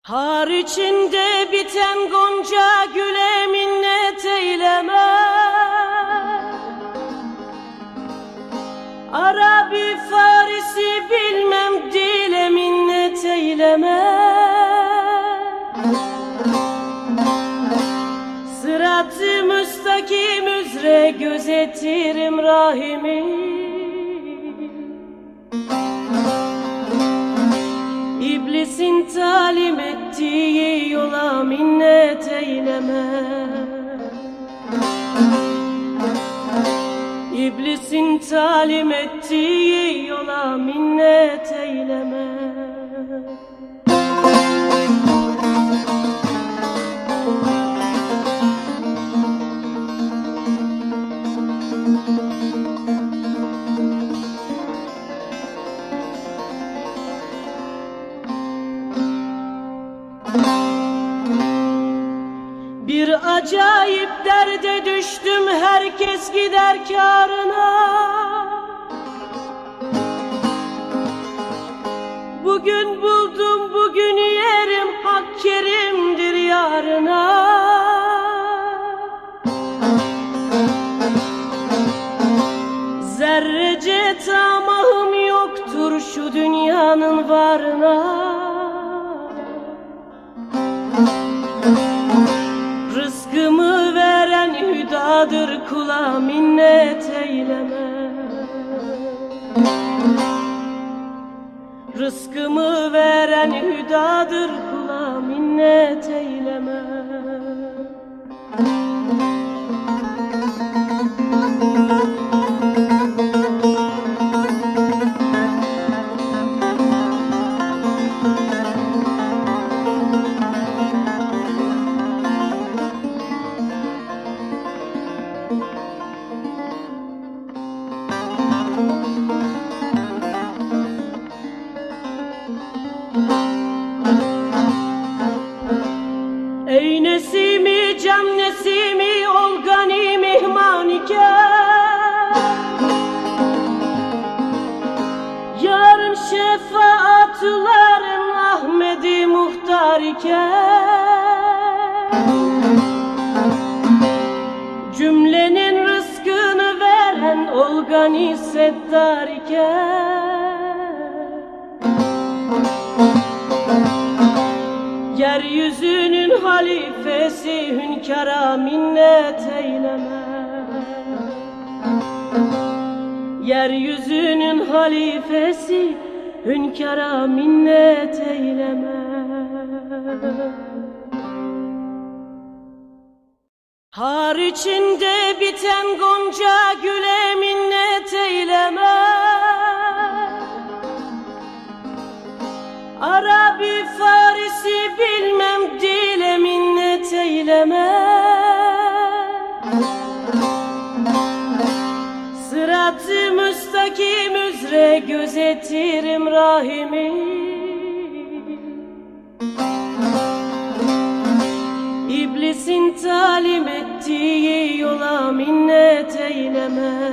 Har içinde biten gonca güle minnet eyleme. Arabi Farisi bilmem dile minnet eyleme. Sırat-ı müstakim üzere gözetirim rahimi. İblisin talim ettiği yola minnet eyleme. İblisin talim ettiği yola minnet eyleme. Bir acayip derde düştüm, herkes gider kârına. Bugün buldum, bugün yerim, hak kerimdir yarına. Zerrece tamahım yoktur şu dünyanın varına. Rızkımı veren hüdadır, kula minnet eyleme. Rızkımı veren hüdadır, kula minnet eyleme. Ey nesimi, can nesimi, ol gani mihman iken. Yarın şefaatlerin Ahmedi muhtar iken. Cümlenin rızkını veren ol gani seddar iken. Yeryüzünün halifesi hünkâra minnet eyleme. Yeryüzünün halifesi hünkâra minnet eyleme. Har içinde biten gonca güle minnet eyleme. Arabi Farisi bilmem dile minnet eyleme. Sırat-ı müstakim üzere gözetirim rahimi. İblisin talim ettiği yola minnet eyleme.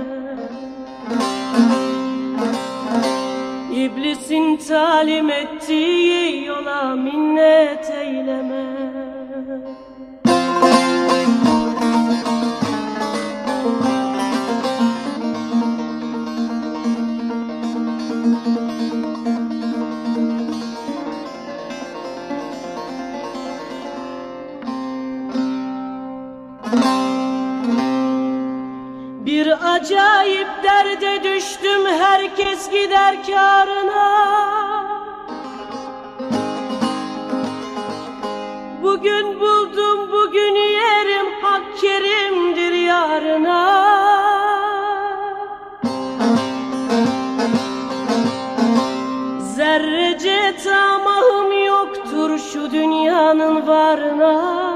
İblisin talim ettiği yola minnet eyleme. Bir acayip derde düştüm, herkes gider kârına. Bugün buldum, bugün yerim, hak kerimdir yarına. Zerrece tamahım yoktur şu dünyanın varına.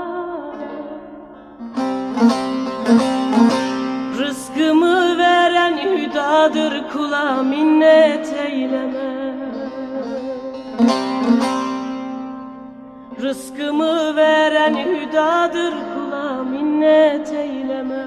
Rızkımı veren hüdadır, kula minnet eyleme. Rızkımı veren hüdadır, kula minnet eyleme.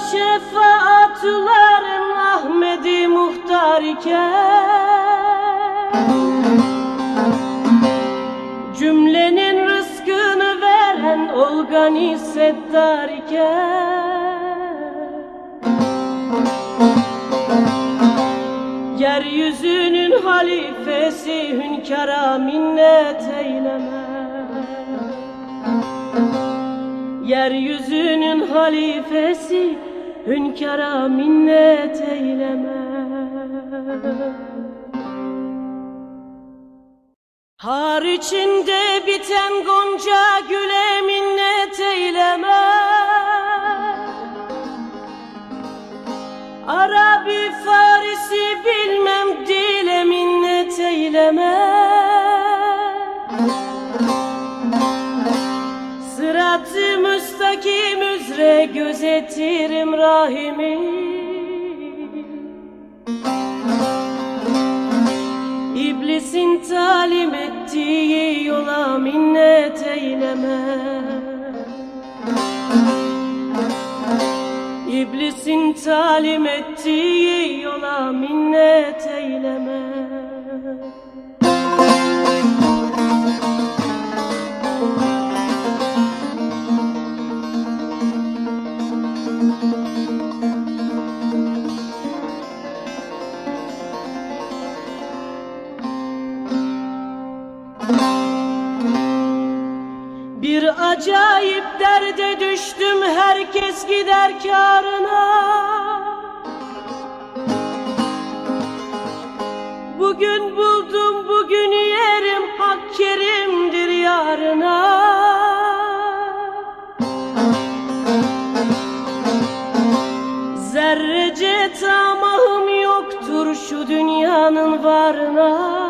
şefaatlerin Ahmedi muhtar iken, cümlenin rızkını veren Olgani Settar iken, yeryüzünün halifesi hünkâra minnet eyleme. Yeryüzünün halifesi hünkâra minnet eyleme. Har içinde biten gonca güle minnet eyleme. Arabi Farisi bilmem dile minnet eyleme. Sırat-ı müstakim üzere gözetirim rahimi. İblisin talim ettiği yola minnet eyleme. İblisin talim ettiği yola minnet eyleme. Bir acayip derde düştüm, herkes gider kârına. Bugün buldum, bugün yerim, Hak kerimdir yarına. Zerrece tamahım yoktur şu dünyanın varına.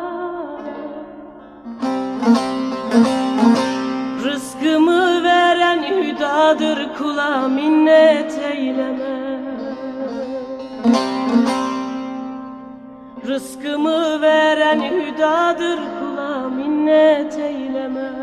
Rızkımı veren hüdadır, kula minnet eyleme. Rızkımı veren hüdadır, kula minnet eyleme.